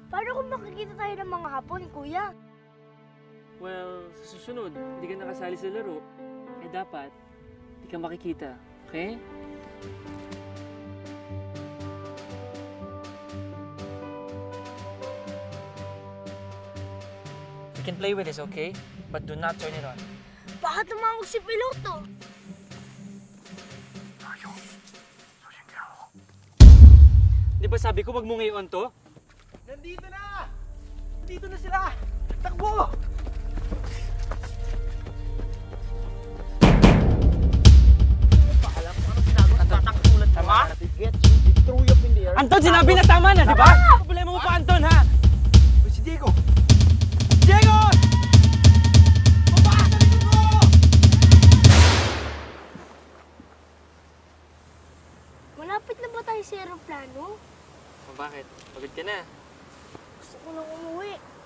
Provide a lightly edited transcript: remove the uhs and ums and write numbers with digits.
Paano kung makikita tayo ng mga hapon, kuya? Well, sa susunod, hindi ka nakasali sa laro. Eh dapat, hindi ka makikita. Okay? You can play with this, okay? But do not turn it on. Baka tumawag si Piloto. Di ba sabi ko wag mo ngayon to? Nandito na! Nandito na sila! Takbo! Pahala ko anong ginagawa ng batang tulad mo, ha? It threw you up in the air. Anton, sinabi na tama na, di ba? Problema mo pa, Anton, ha? Uy, si Diego! Diego! Pababa sa likod mo! Malapit na ba tayo sa aeroplano? O bakit? Pagod ka na. Gusto ko nang umuwi.